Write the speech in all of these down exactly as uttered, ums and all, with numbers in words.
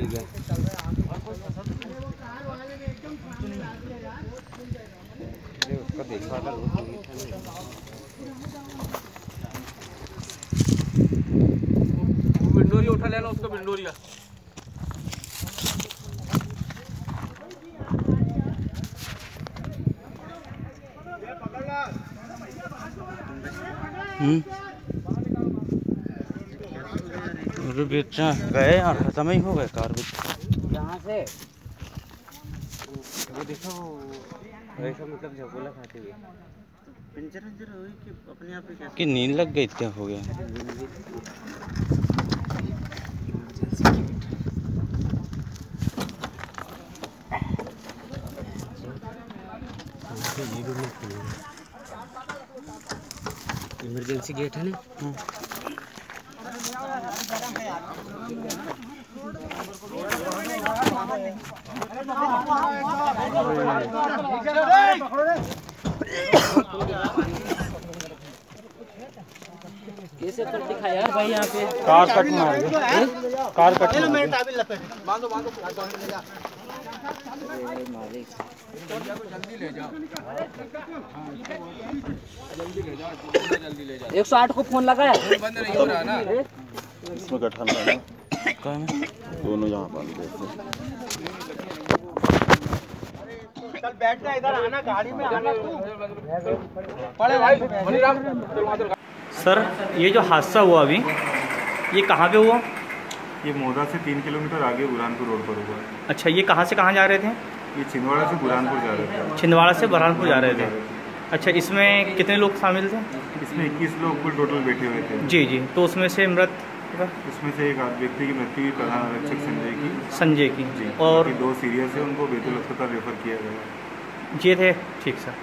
ठीक है। उसका देखा था विंडोरिया उठा लेना उसका विंडोरिया। हम्म बेचा गए यार, खत्म ही हो गए कार बेच। यहाँ से वो देखो वैसा मतलब झपोला खाते हुए पंचर पंचर हुई कि अपने आप ही कि नींद लग गई, क्या हो गया। इमरजेंसी गेट है ना। कैसे कर दिखा यार भाई, यहाँ पे कार कट मार गया, कार कट बांधो बांधो जल्दी ले जाओ, जल्दी ले जाओ, जल्दी ले जाओ। एक सौ आठ को फोन लगाया, बंद नहीं हो रहा ना, इसमें गठन है दोनों यहाँ बांध देते। चल बैठना, इधर आना, गाड़ी में आना तू पड़े भाई। सर ये जो हादसा हुआ अभी, ये कहाँ पे हुआ? ये मोदा से तीन किलोमीटर आगे बुरहानपुर रोड पर हुआ है। अच्छा, ये कहाँ से कहाँ जा रहे थे? ये छिंदवाड़ा से बुरहानपुर जा रहे थे। छिंदवाड़ा से बुरहानपुर जा रहे थे। अच्छा, इसमें कितने लोग शामिल थे? इसमें इक्कीस लोग कुल टोटल बैठे हुए थे। जी जी। तो उसमें से मृत उसमें से एक व्यक्ति की मृत्यु हुई, प्रधान आरक्षक संजय की संजय की जी, और दो सीरियस है, उनको बैतूल अस्पताल रेफर किया गया। ये थे ठीक सर।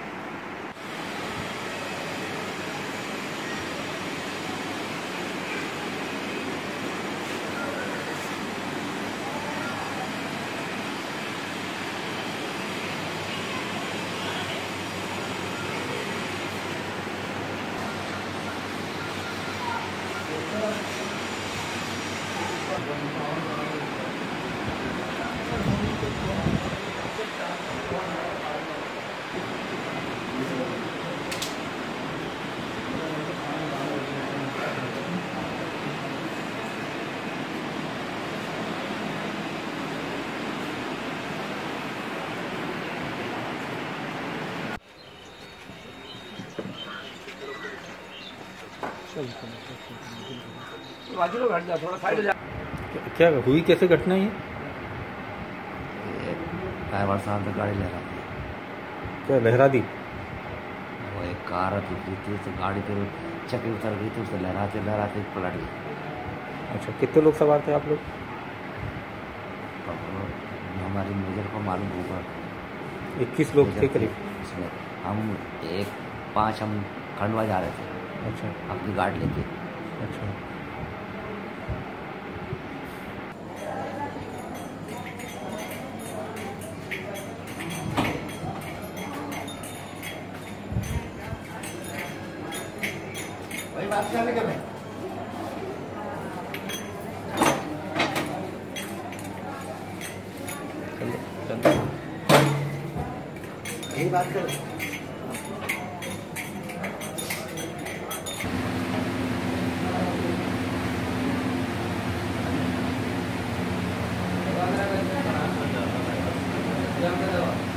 क्या हुई, कैसे घटना है? ड्राइवर साहब तो गाड़ी लहरा दी। क्या लहरा दी? वो एक कार थी तो गाड़ी पे चक्की उतर गई तो उसे लहराते लहराते पलट गई। अच्छा, कितने लोग सवार थे आप लोग? हमारी मेजर को मालूम होगा, इक्कीस लोग थे करीब। इसमें हम एक पाँच हम खंडवा जा रहे थे। अच्छा, अपनी गाड़ी लेके। अच्छा, वही बात करने के में यही बात कर। Yeah.